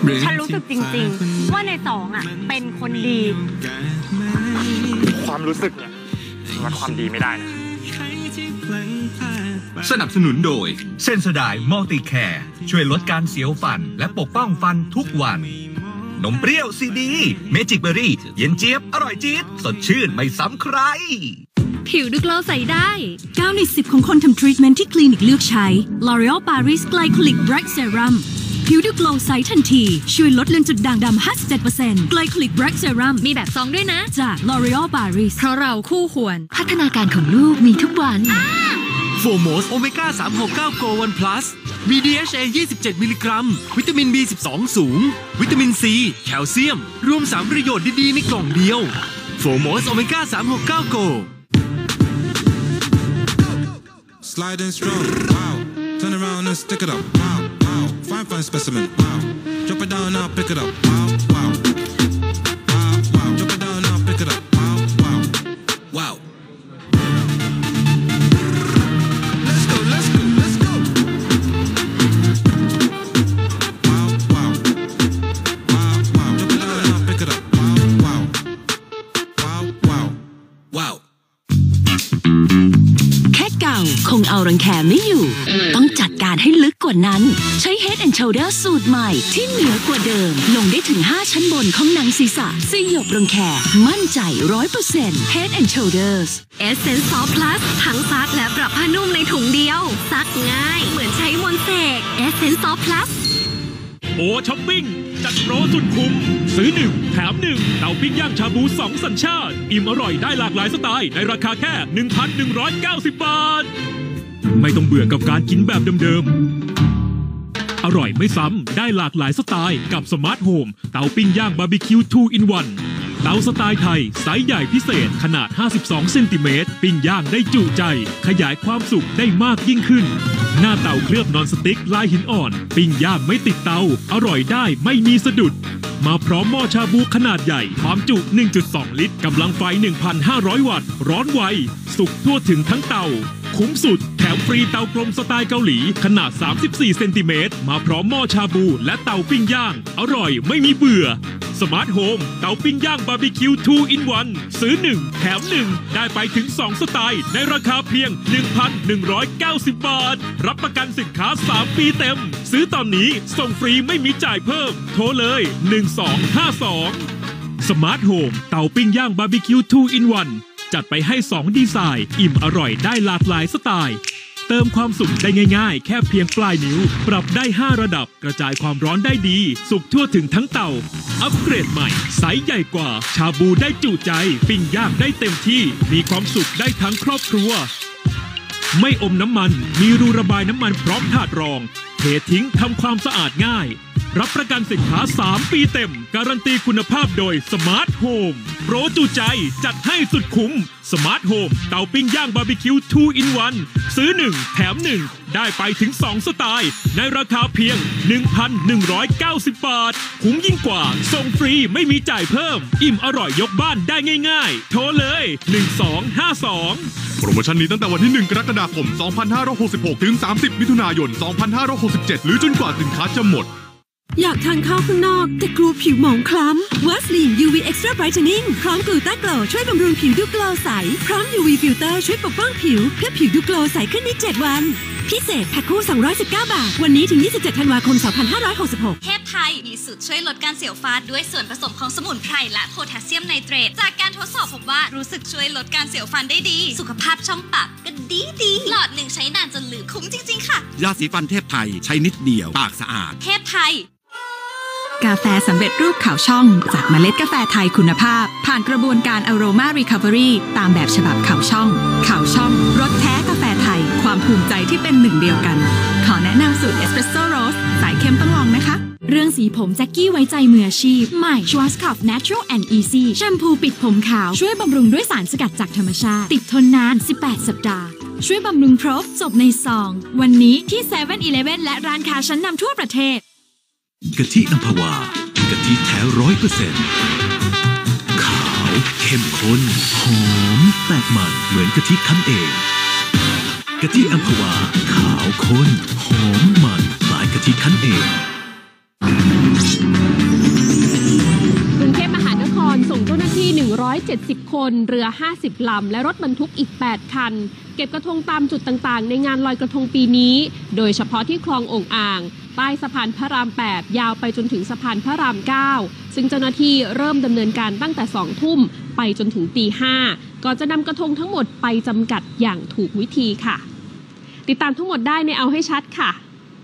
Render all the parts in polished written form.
ฉันรู้สึกจริงๆว่าในสองอ่ะเป็นคนดีความรู้สึกเนี่ยวัดความดีไม่ได้นะสนับสนุนโดยเซนโซไดน์มัลติแคร์ช่วยลดการเสียวฟันและปกป้องฟันทุกวันนมเปรี้ยวซีดีเมจิกเบอร์รี่เย็นเจี๊ยบอร่อยจี๊ดสดชื่นไม่ซ้ำใครผิวดูโกลว์ใสได้9 ใน 10ของคนทำทรีทเมนต์ที่คลินิกเลือกใช้ L'Oréal Paris Glycolic Bright Serum ผิวดูโกลว์ใสทันทีช่วยลดเลือนจุดด่างดำ 57% Glycolic Bright Serum มีแบบซองด้วยนะจาก L'Oréal Paris เพราะเราคู่ควรพัฒนาการของลูกมีทุกวันโฟโมสโอเมก้า369 Go 1 Plus มี DHA 27 มิลลิกรัมวิตามิน B12 สูงวิตามิน C แคลเซียมรวม3ประโยชน์ดีๆในกล่องเดียวโฟโมสโอเมก้า369 Go Slide in strong, wow. Turn around and stick it up, wow, wow. Fine specimen, wow. Drop it down now, pick it up, wow, wow. Wow, wow. Drop it down now, pick it up, wow, wow. Wow. Let's go, let's go, let's go. Wow, wow. Wow, wow. Drop it down now, pick it up, wow, wow. Wow, wow. Wow. เก่าคงเอารังแคไม่อยู่ต้องจัดการให้ลึกกว่านั้นใช้ Head and Shoulders สูตรใหม่ที่เหนือกว่าเดิมลงได้ถึง5ชั้นบนของหนังศีรษะสยบรังแคมั่นใจ 100% Head and Shoulders Essence Soft Plus ทั้งซักและปรับผ้านุ่มในถุงเดียวซักง่ายเหมือนใช้มนต์เสก Essence Soft Plus โอช้อปปิ้งจัดโปรสุดคุ้มซื้อ1แถม1เตาปิ้งย่างชาบู2สัญชาติอิ่มอร่อยได้หลากหลายสไตล์ในราคาแค่ 1,190 บาทไม่ต้องเบื่อกับการกินแบบเดิมๆอร่อยไม่ซ้ำได้หลากหลายสไตล์กับสมาร์ทโฮมเตาปิ้งย่างบาร์บีคิว 2 in 1เตาสไตล์ไทยไซส์ใหญ่พิเศษขนาด52เซนติเมตรปิ้งย่างได้จุใจขยายความสุขได้มากยิ่งขึ้นหน้าเตาเคลือบนอนสติ๊กลายหินอ่อนปิ้งย่างไม่ติดเตาอร่อยได้ไม่มีสะดุดมาพร้อมหม้อชาบูขนาดใหญ่ความจุ 1.2 ลิตรกำลังไฟ 1,500 วัตต์ร้อนไวสุกทั่วถึงทั้งเตาคุ้มสุดแถมฟรีเตากลมสไตล์เกาหลีขนาด34เซนติเมตรมาพร้อมหม้อชาบูและเตาปิ้งย่างอร่อยไม่มีเบื่อสมาร์ทโฮมเตาปิ้งย่างบาร์บีคิว 2 in 1ซื้อ1แถม1ได้ไปถึง2สไตล์ในราคาเพียง 1,190 บาทรับประกันสินค้า3ปีเต็มซื้อตอนนี้ส่งฟรีไม่มีจ่ายเพิ่มโทรเลย1252สมาร์ทโฮมเตาปิ้งย่างบาร์บีคิว 2 in 1จัดไปให้2ดีไซน์อิ่มอร่อยได้หลากหลายสไตล์เติมความสุขได้ง่ายๆแค่เพียงปลายนิ้วปรับได้5ระดับกระจายความร้อนได้ดีสุกทั่วถึงทั้งเตาอัปเกรดใหม่ไซส์ใหญ่กว่าชาบูได้จุใจปิ้งย่างได้เต็มที่มีความสุขได้ทั้งครอบครัวไม่อมน้ำมันมีรูระบายน้ำมันพร้อมถาดรองเททิ้งทำความสะอาดง่ายรับประกันสินค้า3ปีเต็มการันตีคุณภาพโดยสมาร์ทโฮมโปรจุใจจัดให้สุดคุ้มสมาร์ทโฮมเตาปิ้งย่างบาร์บีคิว 2 in 1ซื้อ1แถม1ได้ไปถึง2สไตล์ในราคาเพียง 1,190 บาทคุ้มยิ่งกว่าส่งฟรีไม่มีจ่ายเพิ่มอิ่มอร่อยยกบ้านได้ง่ายๆโทรเลย1252 โปรโมชั่นนี้ตั้งแต่วันที่1กรกฎาคม2566ถึง30มิถุนายน2567หรือจนกว่าสินค้าจะหมดอยากทานข้าวข้างนอกแต่กลัวผิวหมองคล้ำ Vaseline UV Extra Brightening พร้อมกลูต้าโกลช่วยบำรุงผิวดูโกลว์ใสพร้อม UV Filter ช่วยปกป้องผิวเพื่อผิวดูโกลว์ใสขึ้นใน7วันพิเศษแพ็คคู่219 บาทวันนี้ถึง27ธันวาคม2566 เทพไทยมีสูตรช่วยลดการเสียวฟันด้วยส่วนผสมของสมุนไพรและโพแทสเซียมไนเตรตจากการทดสอบพบว่ารู้สึกช่วยลดการเสียวฟันได้ดีสุขภาพช่องปากก็ดีหลอดหนึ่งใช้นานจนลืมคุ้มจริงๆค่ะยาสีฟันเทพไทยใช้นิดเดียวปากสะอาดเทพไทยกาแฟสำเร็จรูปขาวช่องจากเมล็ดกาแฟไทยคุณภาพผ่านกระบวนการ Aroma Recovery ตามแบบฉบับขาวช่องรสแท้กาแฟไทยความภูมิใจที่เป็นหนึ่งเดียวกันขอแนะนำสูตรเอสเปรสโซ่โรสสายเข้มต้องลองนะคะเรื่องสีผมแจ็คกี้ไว้ใจมืออาชีพใหม่ Schwarzkopf Natural and Easy แชมพูปิดผมขาวช่วยบำรุงด้วยสารสกัดจากธรรมชาติติดทนนาน18สัปดาห์ช่วยบำรุงครบจบในซองวันนี้ที่ 7-Eleven และร้านค้าชั้นนำทั่วประเทศกะทิอัมพวากะทิแท้ 100% ขาวเข้มข้นหอมแตกมันเหมือนกะทิคั้นเองกะทิอัมพวาขาวข้นหอมมันคล้ายกะทิคั้นเอง 70 คนเรือ 50 ลำและรถบรรทุกอีก 8 คันเก็บกระทงตามจุดต่างๆในงานลอยกระทงปีนี้โดยเฉพาะที่คลองโอ่งอ่างใต้สะพานพระราม 8 ยาวไปจนถึงสะพานพระราม 9 ซึ่งเจ้าหน้าที่เริ่มดำเนินการตั้งแต่ 2 ทุ่มไปจนถึงตี 5 ก่อนจะนำกระทงทั้งหมดไปจำกัดอย่างถูกวิธีค่ะติดตามทั้งหมดได้ในเอาให้ชัดค่ะ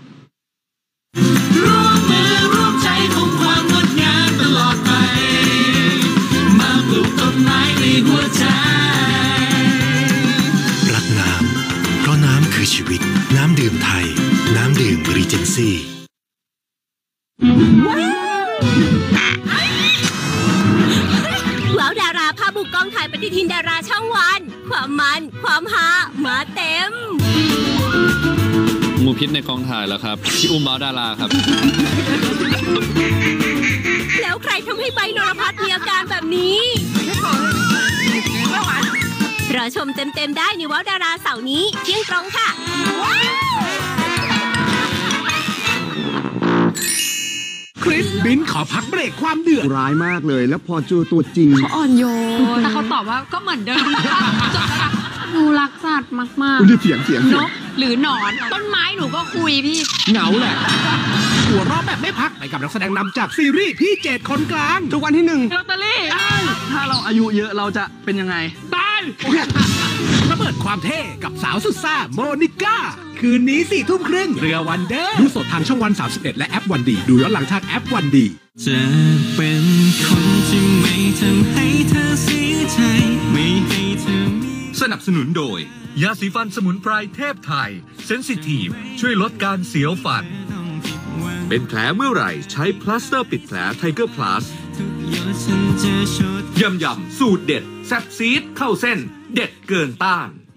ร่วมมือร่วมใจคงความงดงามตลอดไปมาปลูกต้นไม้ในหัวใจรักน้ำเพราะน้ำคือชีวิตน้ำดื่มไทยน้ำดื่มรีเจนซี่ว้าวดาราพาบุกกองถ่ายปฏิทินดาราช่องวันความมันความฮามาเต็มงูพิษในกองถ่ายแล้วครับพี่อุ้มว้าวดาราครับแล้วใครทำให้ใบนรพัฒน์มีอาการแบบนี้รอชมเต็มๆได้ในว้าวดาราเสาร์นี้เที่ยงตรงค่ะคริสบินขอพักเบรกความเดือดร้ายมากเลยแล้วพอเจอตัวจริงเขาอ่อนโยนแต่เขาตอบว่าก็เหมือนเดิมจบแล้วหนูรักสัตว์มากๆเสียงนกหรือหนอนต้นไม้หนูก็คุยพี่เหงาแหละหัวรอบแบบไม่พักไปกับนักแสดงนำจากซีรีส์พี่เจดคนกลางทุกวันที่1 ลอตเตอรี่ถ้าเราอายุเยอะเราจะเป็นยังไงตายระเบิดความเท่กับสาวสุดซ่าโมนิก้าคืนนี้4 ทุ่มครึ่งเรือวันเดอร์ดูสดทางช่องวัน 31และแอปวันดีดูย้อนหลังทางแอปวันดีจะเป็นคนที่ไม่ทำให้เธอเสียใจไม่ให้เธอสนับสนุนโดยยาสีฟันสมุนไพรเทพไทยเซนซิทีฟช่วยลดการเสียวฟันเป็นแผลเมื่อไหร่ใช้พลาสเตอร์ปิดแผลไทเกอร์พลัสยำสูตรเด็ดแซ่บซีดเข้าเส้นเด็ดเกินต้าน